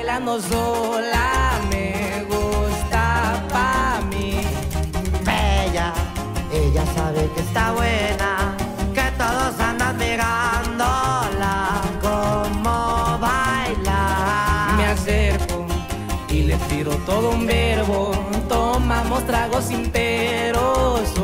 bailando sola me gusta pa' mí. Bella, ella sabe que está buena, que todos andan mirándola como baila. Me acerco y le tiro todo un verbo, tomamos tragos sin peros.